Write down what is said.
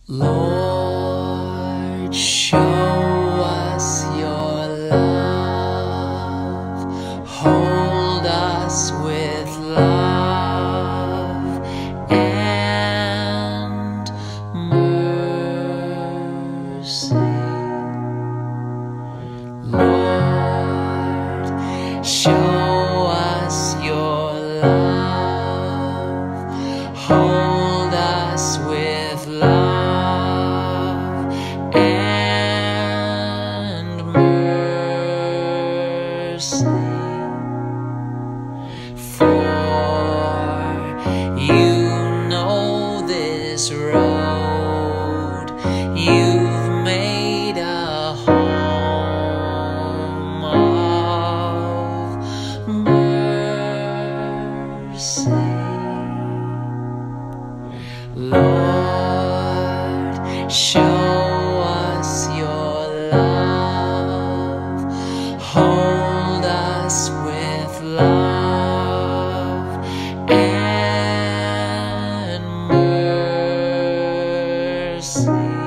Lord, show us your love, hold us with love and mercy. Lord, show us your love, hold us with love and mercy. For you know this road, you've made a home of mercy. Lord, show us your love, hold us with love and mercy.